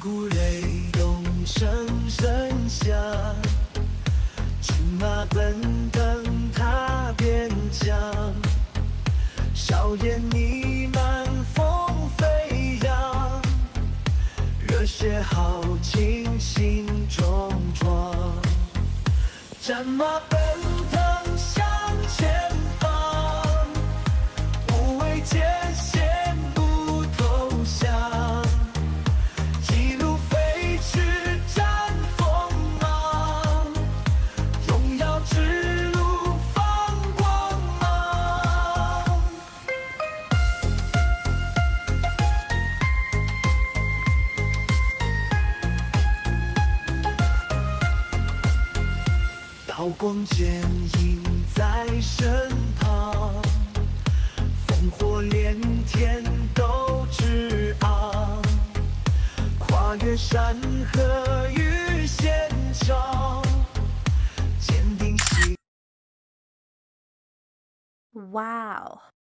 鼓雷动声声响，骏马奔腾踏边疆，硝烟弥漫风飞扬，热血豪情心中装，战马奔腾向前方，无畏艰险不投降，一路飞驰战锋芒，荣耀之路放光芒。刀光剑影在身旁，烽火连天斗志昂，跨越山河与险招，坚定信。 哇哦！